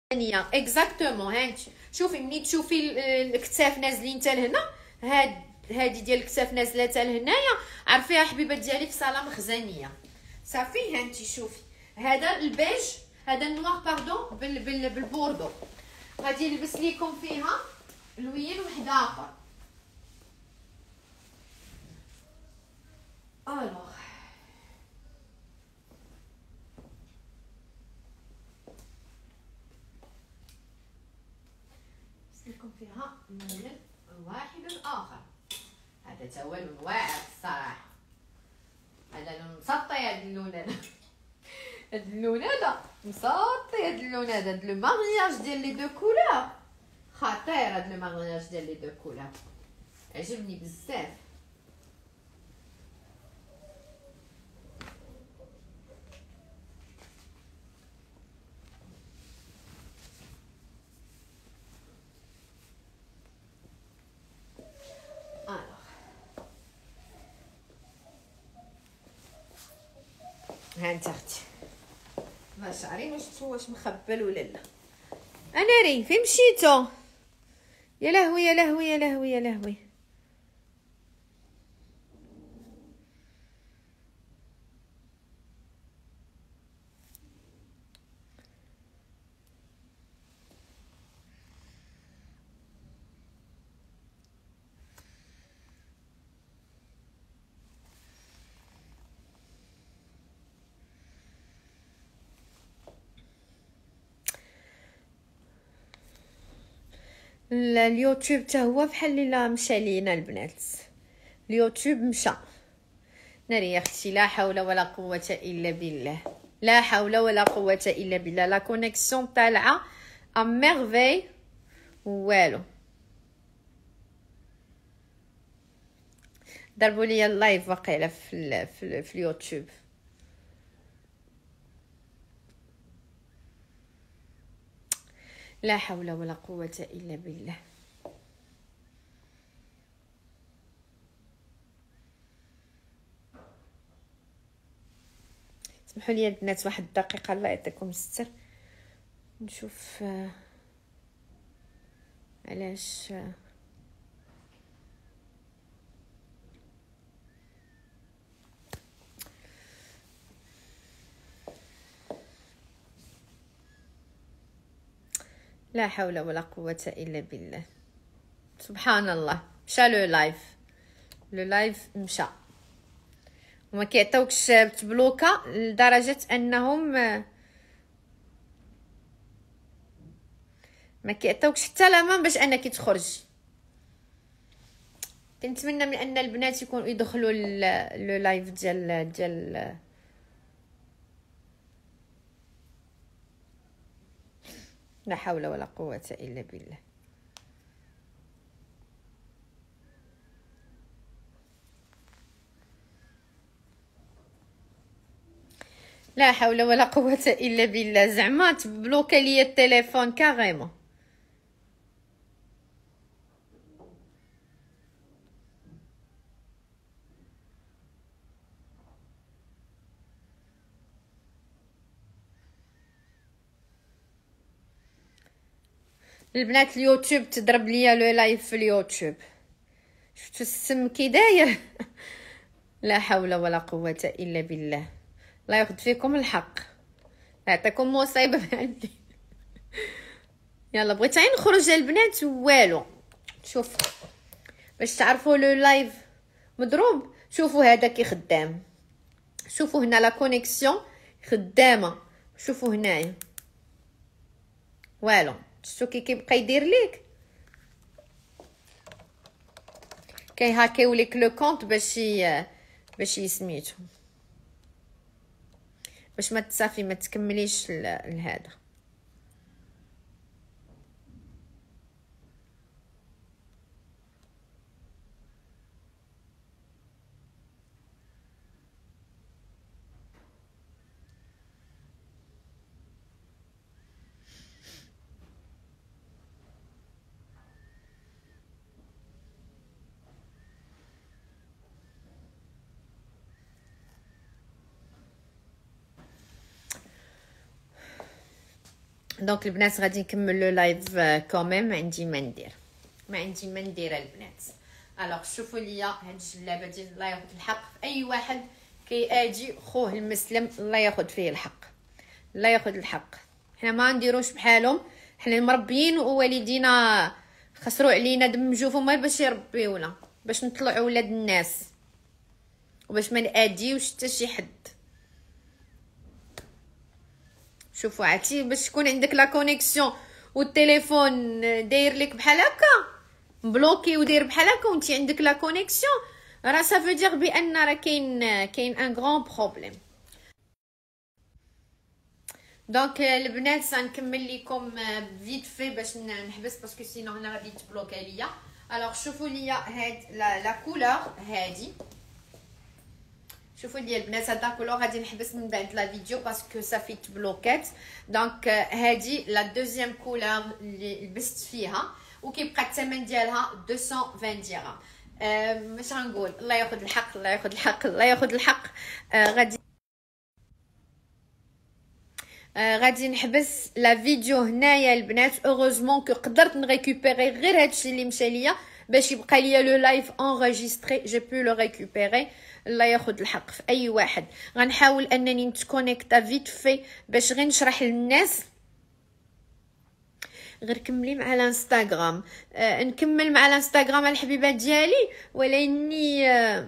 ثانيه اكزاكتومون. هانتي شوفي ملي تشوفي الكتاف نازلين حتى لهنا، هادي ديال الكتاف نازله حتى لهنايا، عرفيها حبيبه ديالي في صاله مخزنيه. صافي هانتي شوفي هذا البيج، هذا النوار باردون بالبوردو، غادي نلبس ليكم فيها لوين واحد اخر. الوغ لكم فيها اللون واحد اخر. هذا تا هو لون واعر الصراحه، هذا لون مسطي. هذا اللون هذا هذا اللون هذا مسطي. هذا اللون هذا لو مارياج ديال لي دو كولور خطير. هذا لو مارياج ديال لي دو كولور عجبني بزاف. ها انت اختي ما شعري واش مخبل ولا لا. انا ري فين مشيتو؟ يا لهوي يا لهوي يا لهوي يا لهوي. اليوتيوب حتى هو بحال الا مشى لينا البنات. اليوتيوب مشى. ناري يا اختي لا حول ولا قوه الا بالله، لا حول ولا قوه الا بالله. لا كونيكسيون طالعه ا ميرفي والو. ضربوا لي اللايف واقيلا في اليوتيوب. لا حول ولا قوه الا بالله. سمحوا لي البنات واحد الدقيقه الله يعطيكم الستر نشوف علاش لا حول ولا قوه الا بالله. سبحان الله مشى لو لايف مشى وما كيعطيوكش تبلوكا لدرجه انهم ما كيعطيوكش حتى لامان باش انك تخرجي. كنتمنى من ان البنات يكونوا يدخلوا لو لايف ديال لا حول ولا قوه الا بالله. لا حول ولا قوه الا بالله. زعما تبلوكا ليا التليفون كاريمون. البنات اليوتيوب تضرب ليا لو لايف في اليوتيوب. شفتوا السم كي داير. لا حول ولا قوه الا بالله. الله ياخذ فيكم الحق، يعطيكم مصيبه عندي. يلا بغيت عين نخرج البنات والو. شوف باش تعرفوا لو لايف مضروب. شوفوا هذا كي خدام، شوفوا هنا لا كونيكسيون خدامه، شوفوا هنايا والو. شفتوا كي كيبقى يدير ليك كيهاكيو ليك لو كونط باش يسميتو باش ما تصافي ما تكمليش لهذا. دونك البنات غادي نكمل لو لايف كوميم. ما عندي ما ندير البنات. الوغ شوفوا ليا هاد الجلابه ديال الله ياخذ الحق في اي واحد كيأجي خوه المسلم، الله ياخذ فيه الحق، الله ياخذ الحق. حنا ما نديروش بحالهم، حنا مربيين ووالدينا خسروا علينا دم جوفهم غير باش يربيونا، باش نطلعوا ولاد الناس وباش ما نأديوش حتى شي حد. شوفوا عرفتي باش تكون عندك لا كونيكسيون والتليفون داير لك بحال هكا بلوكي وداير بحال هكا وانت عندك لا كونيكسيون، راه سافو دير بان راه كاين ان غران بروبليم. دونك البنات سنكمل لكم فيت في باش نحبس باسكو سينو هنا غادي تبلوكا ليا. الوغ شوفوا ليا هاد لا كولور هادي، شوفوا لي البنات هاد لا كولور غادي نحبس من بعد لا فيديو باسكو صافي تبلوكات. دونك هادي لا دوزيام كولور اللي لبست فيها وكيبقى الثمن ديالها 220 درهم. مش غنقول الله ياخذ الحق، الله ياخذ الحق، الله ياخذ الحق. غادي نحبس لا فيديو هنايا البنات. اوغوزمون كو قدرت نريكوبيري غير هادشي اللي مشى ليا باش يبقى ليا لو لايف انغيستري، جي بو لو ريكوبيري. الله ياخذ الحق في اي واحد. غنحاول انني نتكونيكتا فيت في باش غير نشرح للناس. غير كملي مع الانستغرام. نكمل مع الانستغرام الحبيبات ديالي، ولاني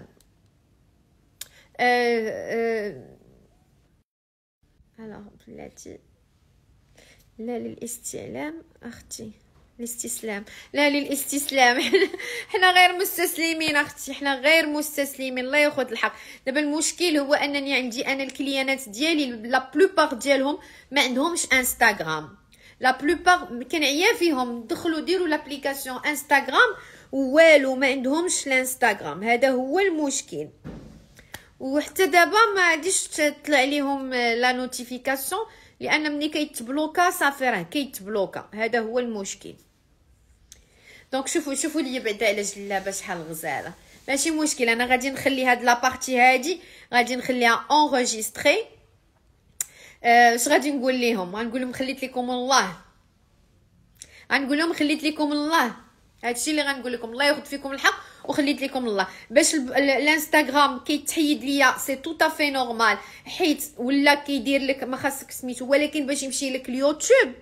هلا بلاتي لا للاستعلام اختي، الاستسلام لا للاستسلام. حنا غير مستسلمين اختي، حنا غير مستسلمين. الله ياخذ الحق. دابا المشكل هو انني عندي انا الكليانات ديالي لا بلوبار ديالهم ما عندهمش انستغرام، لا بلوبار كنعيا فيهم. دخلوا ديروا لابليكاسيون انستغرام والو ما عندهمش الانستغرام، هذا هو المشكل. وحتى دابا ما عادش تطلع ليهم لا نوتيفيكاسيون لان ملي كيتبلوكا صافي راه كيتبلوكا، هذا هو المشكل. دونك شوفوا لي بعدا على جلابه شحال غزاله. ماشي مشكل، انا غادي نخلي هاد لابارتي هادي غادي نخليها انغيستري. اش غادي نقول لهم؟ غنقول لهم خليت لكم الله، غنقول لهم خليت لكم الله. هادشي اللي غنقول لكم، الله ياخذ فيكم الحق وخليت لكم الله. باش الانستغرام كيتحيد ليا سي تو افي نورمال، حيت ولا كيدير لك ما خاصك سميتو، ولكن باش يمشي لك اليوتيوب.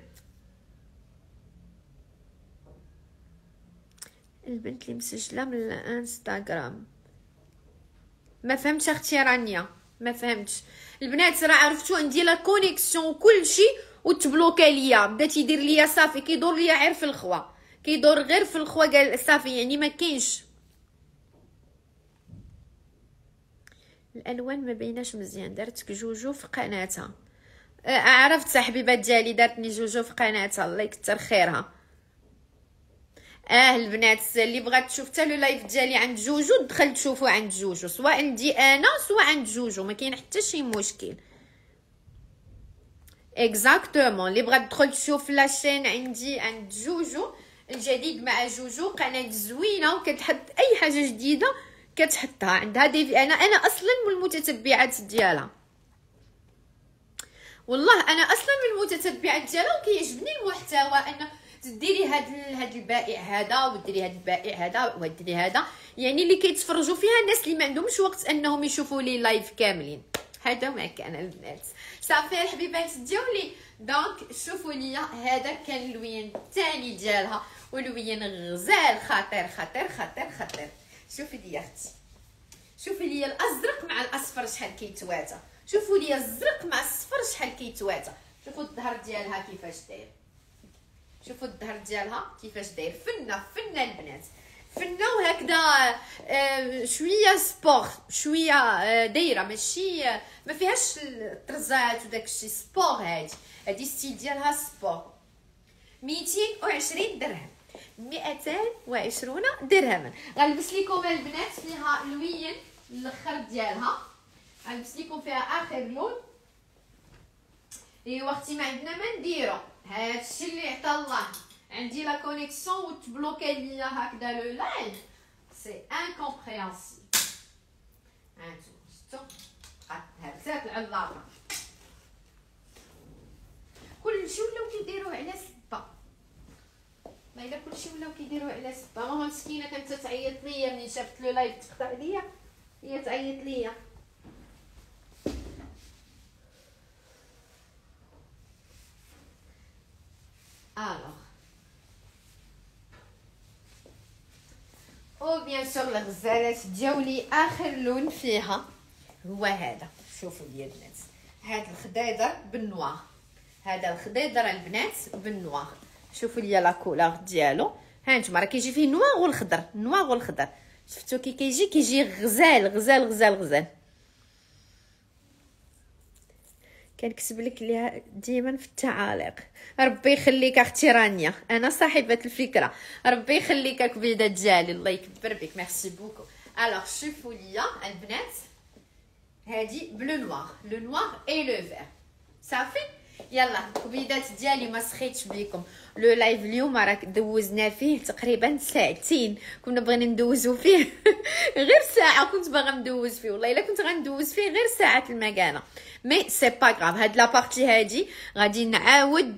البنت اللي مسجله من الانستغرام ما فهمتش اختي رانيا، ما فهمتش. البنات راه عرفتو عندي لا كونيكسيون وكلشي وتبلوكا ليا، بدا تيدير ليا صافي كيدور ليا غير في الخوا، كيدور غير في الخوا قال صافي يعني ما كاينش الالوان ما بيناش مزيان. دارتك جوجو في قناتها. عرفت صاحبيبات ديالي دارتني جوجو في قناتها، الله يكثر خيرها. البنات اللي بغات تشوف حتى لو لايف ديالي عند جوجو دخل تشوفوا عند جوجو، سواء عندي انا سواء عند جوجو، ما كاين حتى شي مشكل. اكزاكتومون اللي بغات تدخل تشوف لاشين عندي عند جوجو الجديد مع جوجو، قناه زوينه وكتحط اي حاجه جديده كتحطها عندها. انا اصلا من المتتبعات ديالها، والله انا اصلا من المتتبعات ديالها وكيعجبني المحتوى. انه تديري هاد البائع هذا وديري هاد البائع هذا وديري هذا، يعني اللي كيتفرجوا فيها الناس اللي ما عندهمش وقت انهم يشوفوا لي لايف كاملين. هذا ما كان البنات صافي الحبيبات ديالي. دونك شوفوا لي هذا كان اللوين الثاني ديالها، ولوين غزال خطير خطير خطير خطير. شوفي لي اختي، شوفي لي الازرق مع الاصفر شحال كيتواتا، شوفوا لي الزرق مع الصفر شحال كيتواتا. شوفوا الظهر ديالها كيفاش داير، شوفوا الظهر ديالها كيفاش داير. فنه البنات، فنه وهكذا. شويه سبور شويه دايره، ماشي ما فيهاش الطرزات وداك الشيء. سبور هادي ستيل ديالها سبور. 220 درهم، 220 درهما. غنلبس لكم البنات فيها لوين الاخر ديالها، غنلبس لكم فيها اخر لون. ايوا اختي ما عندنا ما نديرو، هادشي اللي عطا الله. عندي لا كونيكسيون وتبلوكا ليا هكذا لو لايف، سي انكومبريهنسيبل. هانتوما شفتو هبزات العلاقه. كلشي ولاو كيديروه على سبه. ما الا كلشي ولاو كيديروه على سبه. ماما مسكينه كانت تعيط ليا ملي شافت لو لايف تقطع ليا، هي تعيط ليا. الوغ او بيان سور الغزالات ديالي اخر لون فيها هو هذا. شوفوا لي البنات، هذا الخضيضر بالنوار، هذا الخضيضر البنات بالنوار. شوفوا لي لا كولور ديالو، ها نتوما راه كيجي فيه نوار والخضر، نوار والخضر. شفتوا كي كيجي غزال غزال غزال غزال. كنكتب لك ليها ديما في التعاليق. ربي يخليك اختي رانيا، انا صاحبه الفكره. ربي يخليك كبيده ديالي، الله يكبر بك. ميرسي بوكو. الوغ شوفوا ليا البنات، هادي بلو نوار، لو نوار اي لو فير. صافي يلا الكبيدات ديالي ما سخيتش بكم. لو لايف اليوم راه دوزنا فيه تقريبا ساعتين، كنا بغينا ندوزو فيه غير ساعه. كنت باغا ندوز فيه والله الا كنت غندوز فيه غير ساعه المكانه. مي سي با غراف. هاد لابارتي هادي غادي نعاود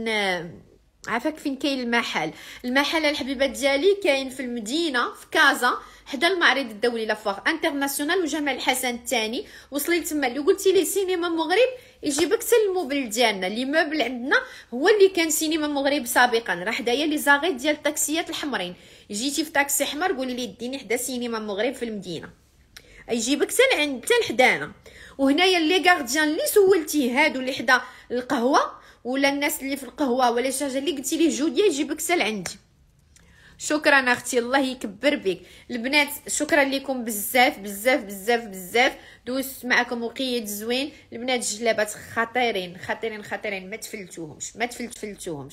عافاك فين كاين المحل الحبيبات ديالي كاين في المدينه في كازا حدا المعرض الدولي لافوار انترناسيونال وجمال الحسن الثاني. وصلي تما اللي قلتي لي سينما مغرب يجيبك حتى الموبل ديالنا. لي موبل عندنا هو اللي كان سينما مغرب سابقا، راه حدايا لي زاغيت ديال الطاكسيات الحمرين. جيتي في طاكسي حمر قولي لي ديني حدا سينما مغرب في المدينه، يجيبك حتى لعند حتى لحدانا. وهنايا لي غارديان اللي سولتيه هادو اللي حدا القهوه ولا الناس اللي في القهوه ولا شي حاجه اللي قلتي ليه جوديه يجيبك حتى لعندي. شكرا اختي، الله يكبر بك. البنات شكرا لكم بزاف بزاف بزاف بزاف. دوزت معكم وقيت زوين. البنات جلابات خطيرين خطيرين خطيرين، ما تفلتوهمش ما تفلتوهمش.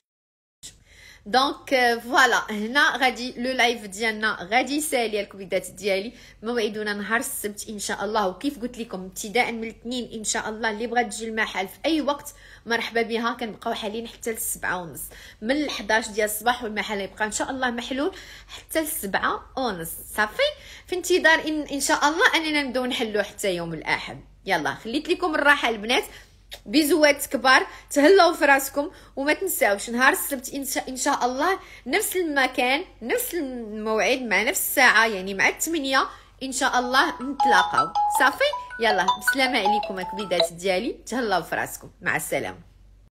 دونك فوالا هنا غادي لو لايف ديالنا غادي يسالي الكبيدات ديالي. موعدنا نهار السبت ان شاء الله، وكيف قلت لكم ابتداء من الاثنين ان شاء الله. اللي بغات تجي المحل في اي وقت مرحبا بها. كنبقاو حالين حتى ل7:30 من 11 ديال الصباح، والمحل يبقى ان شاء الله محلول حتى ل7:30. صافي في انتظار ان شاء الله اننا نبداو نحلو حتى يوم الاحد. يلا خليت لكم الراحه البنات، بيزوات كبار، تهلاو في راسكم. وما تنساوش نهار السبت ان شاء الله نفس المكان نفس الموعد مع نفس الساعه، يعني مع 8 ان شاء الله نتلاقاو. صافي يلا بسلامه عليكم الكبيدات ديالي، تهلاو في راسكم، مع السلامه.